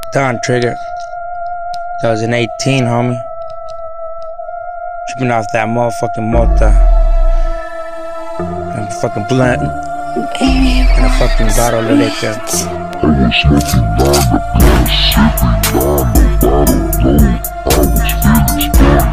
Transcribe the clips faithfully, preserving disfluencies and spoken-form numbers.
Don Trigger. two thousand eighteen, homie. Tripping off that motherfucking mota. And fucking blunt. And a fucking bottle of liquor. I was smoking on the blunt, sipping on the bottle low. I was feeling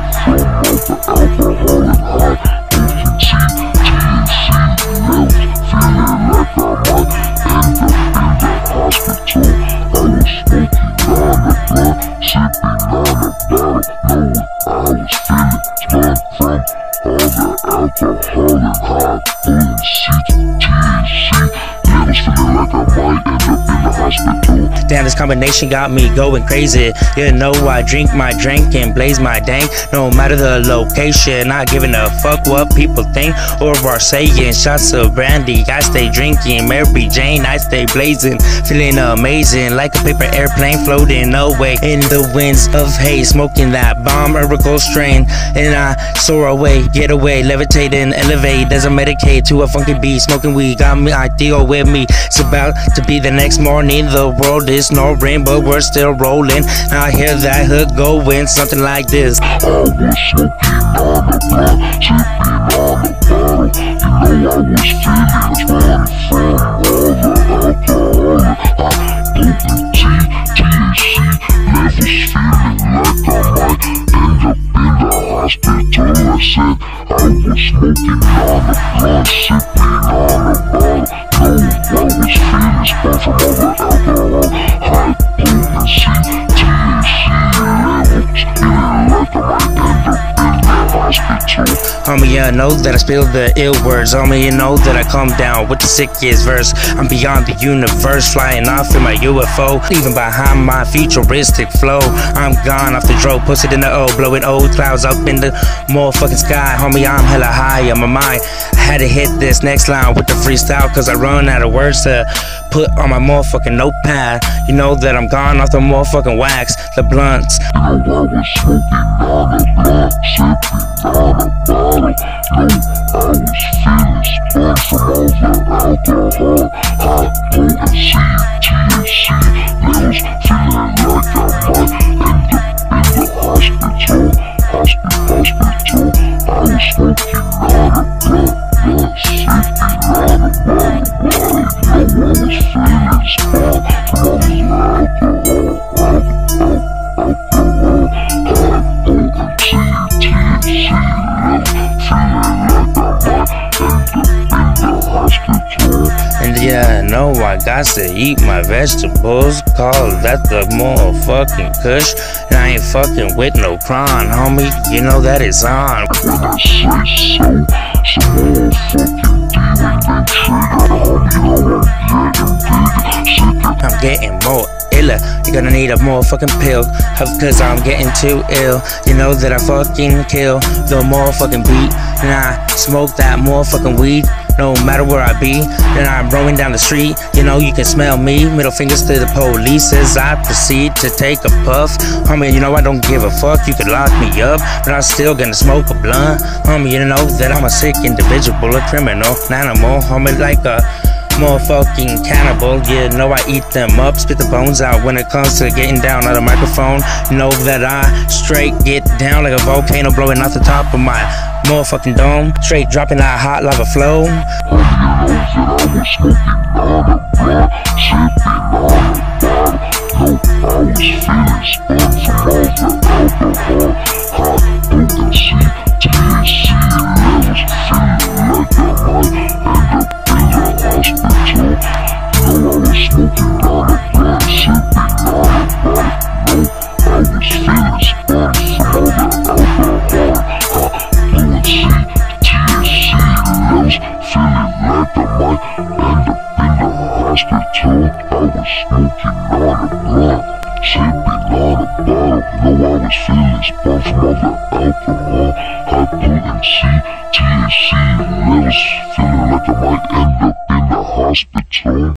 spun from all the alcoholic high. Puffing C, T H C levels, feeling like I might end up in the hospital. I was smoking on the blunt, sipping on the bottle low. I was feeling spun from all the alcoholic high. Puffing C, T H C levels, feeling like I might end up in the hospital. Damn, this combination got me going crazy. You know I drink my drink and blaze my dank. No matter the location, not giving a fuck what people think or are saying. Shots of brandy, I stay drinking. Mary Jane, I stay blazing. Feeling amazing, like a paper airplane floating away in the winds of haze. Smoking that bomb herbal strain, and I soar away, get away, levitating, elevate as I medicate to a funky beat. Smoking weed got me ideal with me. It's about to be the next morning. The world is snoring, but we're still rolling. I hear that hook going, something like this. I was smoking on the blunt, sipping on the bottle. You know I was feeling spun from all the alcoholic high. Potent T, T H C levels, feeling like I might end up in the hospital. I said I was smoking on the blunt, sipping on the bottle. No, I was feeling spun from all the alcohol high. Potent C, T H C levels, feeling like I might end up in the hospital. Homie, you know that I spill the ill words. Homie, you know that I come down with the sickest verse. I'm beyond the universe, flying off in my U F O. Even behind my futuristic flow, I'm gone off the dro, pussy in the O, blowing old clouds up in the motherfucking sky. Homie, I'm hella high on my mind. Had to hit this next line with the freestyle, cause I run out of words to put on my motherfucking notepad. You know that I'm gone off the motherfucking wax, the blunts. You know I was smoking on the blunt, sipping on the bottle. No, I was feeling spun from all the alcohol high. Potent C, T H C levels, feeling like I might end up in the hospital. Hospital, hospital. I was smoking on the blunt, blunt, sipping on the bottle, bottle. You know I was feeling spun from all the alcohol, alcohol, alcohol high. Potent C, T H C levels, feeling like I might end up in the hospital. And yeah, I know I got to eat my vegetables. Call that the motherfucking kush. And I ain't fucking with no prawn, homie. You know that it's on. When I say so, some motherfucking demon then trigger. Homie, know I'm getting bigger, sicker. I'm getting more iller. You're gonna need a motherfucking pill, cause I'm getting too ill. You know that I fucking kill the motherfucking beat. And I smoke that motherfucking weed, no matter where I be. Then I'm rolling down the street, you know you can smell me. Middle fingers to the police as I proceed to take a puff. Homie, you know I don't give a fuck, you could lock me up, but I'm still gonna smoke a blunt. Homie, you know that I'm a sick individual, a criminal, an animal. Homie, like a motherfucking cannibal. You know I eat them up, spit the bones out when it comes to getting down on the microphone. Know that I straight get down like a volcano blowing off the top of my motherfucking dome. Straight dropping that hot lava flow. Homie, you know that I was smoking on the blunt, sipping on the bottle. No, I was feeling spun from all the alcohol high. Potent C, T H C levels, feeling like I might end up in the hospital. You know I was smoking on the blunt, sipping on the bottle. No, I was feeling spun from all the alcohol high. Potent C, T H C levels, feeling like I might end up in the hospital. I was smoking on the blunt, sipping on the bottle. You know I was feeling spun from all the alcohol high. Potent C, T H C levels, feeling like I might end up in the hospital.